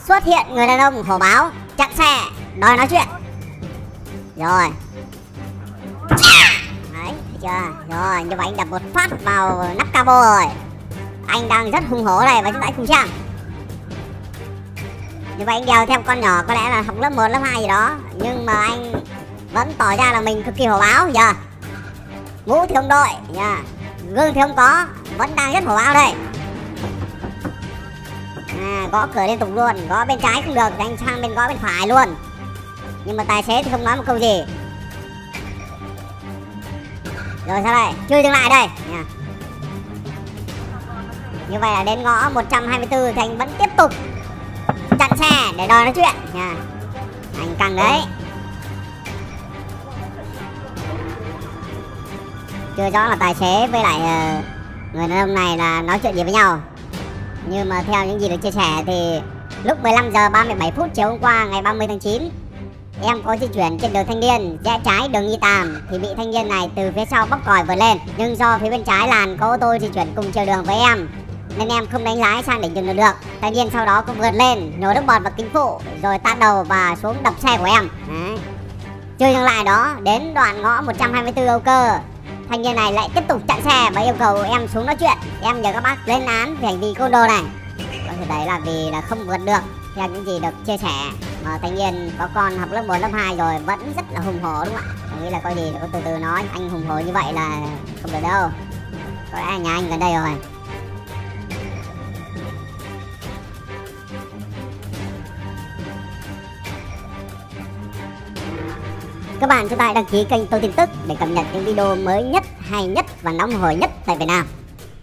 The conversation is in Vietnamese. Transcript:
xuất hiện người đàn ông hổ báo chặn xe đòi nói chuyện. Rồi. Đấy, thấy chưa? Rồi, như vậy anh đập một phát vào nắp capo rồi. Anh đang rất hung hổ này và chúng ta cùng xem. Như vậy anh đèo theo con nhỏ có lẽ là học lớp 1, lớp 2 gì đó, nhưng mà anh vẫn tỏ ra là mình cực kỳ hổ báo nhờ. Mũ thì không đội nhờ, gương thì không có, vẫn đang rất hổ báo đây. Gõ cửa liên tục luôn, gõ bên trái cũng được, anh sang bên gõ bên phải luôn. Nhưng mà tài xế thì không nói một câu gì. Rồi sao đây? Chưa dừng lại đây nha. Như vậy là đến ngõ 124 thì anh vẫn tiếp tục chặn xe để đòi nói chuyện nha. Anh căng đấy. Chưa rõ là tài xế với lại người đàn ông này là nói chuyện gì với nhau. Nhưng mà theo những gì được chia sẻ thì lúc 15 giờ 37 phút chiều hôm qua ngày 30 tháng 9, em có di chuyển trên đường Thanh Niên, rẽ trái đường Nghi Tàm thì bị thanh niên này từ phía sau bóc còi vượt lên. Nhưng do phía bên trái làn có ô tô di chuyển cùng chiều đường với em nên em không đánh lái sang đỉnh đường được. Thanh niên sau đó cũng vượt lên, nhổ nước bọt vào kính phụ rồi tát đầu và xuống đập xe của em. Đấy. Chưa dừng lại đó, đến đoạn ngõ 124 Âu Cơ, thanh niên này lại tiếp tục chặn xe và yêu cầu em xuống nói chuyện. Em nhờ các bác lên án về hành vi côn đồ này. Có thể đấy là vì là không vượt được theo những gì được chia sẻ. Mà thanh niên có con học lớp 1, lớp 2 rồi vẫn rất là hùng hổ đúng không ạ? Tôi nghĩ là có gì có từ từ nói, anh hùng hổ như vậy là không được đâu. Có lẽ nhà anh gần đây rồi. Các bạn chúng ta hãy đăng ký kênh Tôi Tin Tức để cập nhật những video mới nhất, hay nhất và nóng hổi nhất tại Việt Nam.